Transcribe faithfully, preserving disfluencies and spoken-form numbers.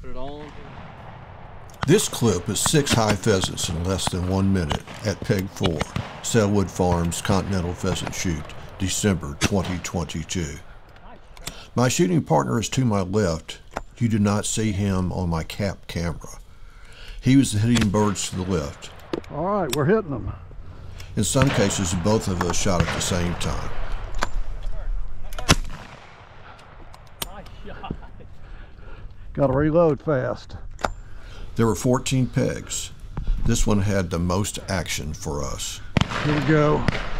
Put it on. This clip is six high pheasants in less than one minute at Peg four, Sellwood Farms Continental Pheasant Shoot, December twenty twenty-two. My shooting partner is to my left. You do not see him on my cap camera. He was hitting birds to the left. All right, we're hitting them. In some cases, both of us shot at the same time. Got to reload fast. There were fourteen pegs. This one had the most action for us. Here we go.